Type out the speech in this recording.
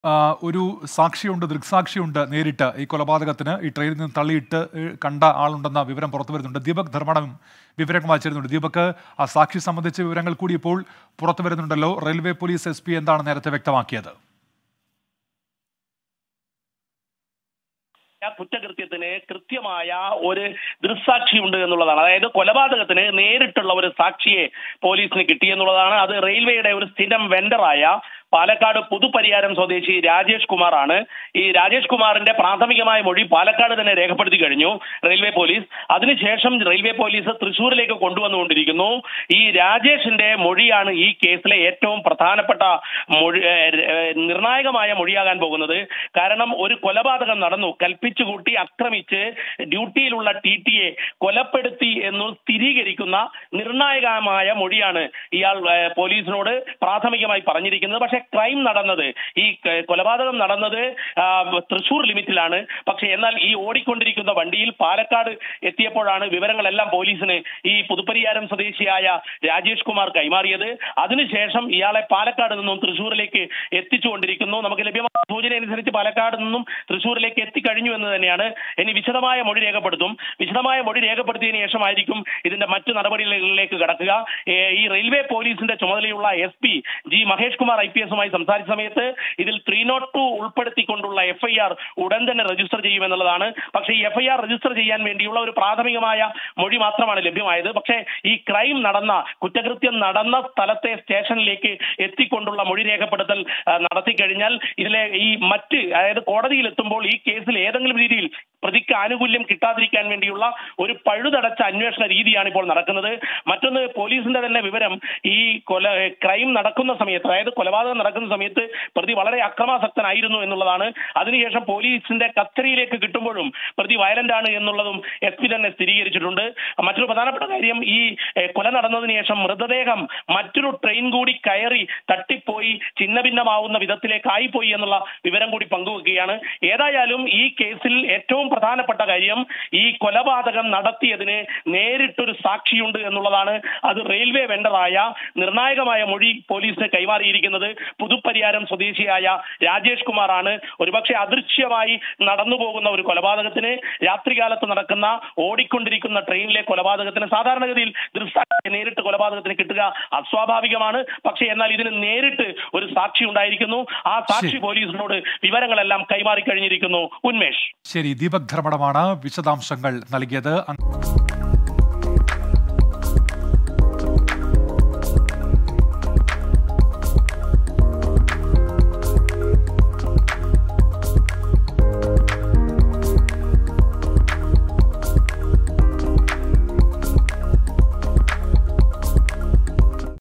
ഒരു സാക്ഷിയുണ്ട്, ദൃക്സാക്ഷിയുണ്ട് നേരിട്ട് ഈ കൊലപാതകത്തിന്. ഈ ട്രെയിനിൽ നിന്ന് തള്ളിയിട്ട് കണ്ട ആളുണ്ടെന്ന വിവരം പുറത്തു വരുന്നുണ്ട്. ദീപക് ധർമ്മടം വിവരങ്ങൾ വായിച്ചിരുന്നുണ്ട്. ദീപക്, ആ സാക്ഷി സംബന്ധിച്ച വിവരങ്ങൾ കൂടി ഇപ്പോൾ പുറത്തു വരുന്നുണ്ടല്ലോ. റെയിൽവേ പോലീസ് SP എന്താണ് നേരത്തെ വ്യക്തമാക്കിയത്? കുറ്റകൃത്യത്തിന് കൃത്യമായ ഒരു ദൃക്സാക്ഷിയുണ്ട് എന്നുള്ളതാണ്. അതായത് കൊലപാതകത്തിന് നേരിട്ടുള്ള ഒരു സാക്ഷിയെ പോലീസിന് കിട്ടിയെന്നുള്ളതാണ്. അത് റെയിൽവേയുടെ ഒരു സ്ഥിരം വെണ്ടറായ പാലക്കാട് പുതുപരിയാരം സ്വദേശി രാജേഷ് കുമാറാണ്. ഈ രാജേഷ് കുമാറിന്റെ പ്രാഥമികമായ മൊഴി പാലക്കാട് തന്നെ രേഖപ്പെടുത്തി കഴിഞ്ഞു റെയിൽവേ പോലീസ്. അതിനുശേഷം റെയിൽവേ പോലീസ് തൃശ്ശൂരിലേക്ക് കൊണ്ടുവന്നുകൊണ്ടിരിക്കുന്നു. ഈ രാജേഷിന്റെ മൊഴിയാണ് ഈ കേസിലെ ഏറ്റവും പ്രധാനപ്പെട്ട മൊഴി, നിർണായകമായ മൊഴിയാകാൻ പോകുന്നത്. കാരണം ഒരു കൊലപാതകം നടന്നു, കൽപ്പിച്ചുകൂട്ടി ആക്രമിച്ച് ഡ്യൂട്ടിയിലുള്ള TTയെ കൊലപ്പെടുത്തി എന്ന് സ്ഥിരീകരിക്കുന്ന നിർണായകമായ മൊഴിയാണ് ഇയാൾ പോലീസിനോട് പ്രാഥമികമായി പറഞ്ഞിരിക്കുന്നത്. പക്ഷേ ക്രൈം നടന്നത്, ഈ കൊലപാതകം നടന്നത് തൃശ്ശൂർ ലിമിറ്റിലാണ്. പക്ഷെ എന്നാൽ ഈ ഓടിക്കൊണ്ടിരിക്കുന്ന വണ്ടിയിൽ പാലക്കാട് എത്തിയപ്പോഴാണ് വിവരങ്ങളെല്ലാം പോലീസിന് ഈ പുതുപ്പരിയാരം സ്വദേശിയായ രാജേഷ് കുമാർ കൈമാറിയത്. അതിനുശേഷം ഇയാളെ പാലക്കാട് നിന്നും തൃശ്ശൂരിലേക്ക് എത്തിച്ചുകൊണ്ടിരിക്കുന്നു. നമുക്ക് ലഭ്യമായ സൂചന അനുസരിച്ച് പാലക്കാട് നിന്നും തൃശ്ശൂരിലേക്ക് എത്തിക്കഴിഞ്ഞു എന്ന് തന്നെയാണ്. ഇനി വിശദമായ മൊഴി രേഖപ്പെടുത്തും. വിശദമായ മൊഴി രേഖപ്പെടുത്തിയതിനു ശേഷമായിരിക്കും ഇതിന്റെ മറ്റു നടപടികളിലേക്ക് കടക്കുക. ഈ റെയിൽവേ പോലീസിന്റെ ചുമതലയുള്ള SP G Mahesh Kumar IPS സംസാരിച്ച സമയത്ത് ഇതിൽ 302 ഉൾപ്പെടുത്തിക്കൊണ്ടുള്ള FIR ഉടൻ തന്നെ രജിസ്റ്റർ ചെയ്യുമെന്നുള്ളതാണ്. പക്ഷേ ഈ FIR രജിസ്റ്റർ ചെയ്യാൻ വേണ്ടിയുള്ള ഒരു പ്രാഥമികമായ മൊഴി മാത്രമാണ് ലഭ്യമായത്. പക്ഷേ ഈ ക്രൈം നടന്ന, കുറ്റകൃത്യം നടന്ന സ്ഥലത്തെ സ്റ്റേഷനിലേക്ക് എത്തിക്കൊണ്ടുള്ള മൊഴി രേഖപ്പെടുത്തൽ നടത്തിക്കഴിഞ്ഞാൽ ഇതിലെ ഈ അതായത് കോടതിയിൽ എത്തുമ്പോൾ ഈ കേസിൽ ഏതെങ്കിലും രീതിയിൽ പ്രതിക്ക് ആനുകൂല്യം കിട്ടാതിരിക്കാൻ വേണ്ടിയുള്ള ഒരു പഴുതടച്ച അന്വേഷണ രീതിയാണ് ഇപ്പോൾ നടക്കുന്നത്. മറ്റൊന്ന്, പോലീസിന്റെ തന്നെ വിവരം, ഈ ക്രൈം നടക്കുന്ന സമയത്ത്, അതായത് കൊലപാതകം നടക്കുന്ന സമയത്ത് പ്രതി വളരെ അക്രമാസക്തനായിരുന്നു എന്നുള്ളതാണ്. അതിനുശേഷം പോലീസിന്റെ കസ്റ്റഡിയിലേക്ക് കിട്ടുമ്പോഴും പ്രതി വയലന്റ് ആണ് എന്നുള്ളതും SP തന്നെ സ്ഥിരീകരിച്ചിട്ടുണ്ട്. മറ്റൊരു പ്രധാനപ്പെട്ട കാര്യം, ഈ കൊല നടന്നതിന് ശേഷം മൃതദേഹം മറ്റൊരു ട്രെയിൻ കൂടി കയറി തട്ടിപ്പോയി ഛിന്നഭിന്നമാവുന്ന വിധത്തിലേക്കായിപ്പോയി എന്നുള്ള വിവരം കൂടി പങ്കുവെക്കുകയാണ്. ഏതായാലും ഈ കേസിൽ ഏറ്റവും പ്രധാനപ്പെട്ട കാര്യം, ഈ കൊലപാതകം നടത്തിയതിന് നേരിട്ടൊരു സാക്ഷിയുണ്ട് എന്നുള്ളതാണ്. അത് റെയിൽവേ വെണ്ടറായ നിർണായകമായ മൊഴി പോലീസിന് കൈമാറിയിരിക്കുന്നത് പുതുപ്പരിയാരം സ്വദേശിയായ രാജേഷ് കുമാറാണ്. ഒരുപക്ഷെ അദൃശ്യമായി നടന്നു പോകുന്ന ഒരു കൊലപാതകത്തിന്, രാത്രികാലത്ത് നടക്കുന്ന ഓടിക്കൊണ്ടിരിക്കുന്ന ട്രെയിനിലെ കൊലപാതകത്തിന് സാധാരണഗതിയിൽ ദൃക്സാക്ഷി നേരിട്ട് കൊലപാതകത്തിന് കിട്ടുക അസ്വാഭാവികമാണ്. പക്ഷേ എന്നാൽ ഇതിന് നേരിട്ട് ഒരു സാക്ഷി ഉണ്ടായിരിക്കുന്നു. ആ സാക്ഷി പോലീസിനോട് വിവരങ്ങളെല്ലാം കൈമാറി കഴിഞ്ഞിരിക്കുന്നു. ഉന്മേഷ്. ശരി, ദീപക് ധർമ്മടമാണ് വിശദാംശങ്ങൾ നൽകിയത്.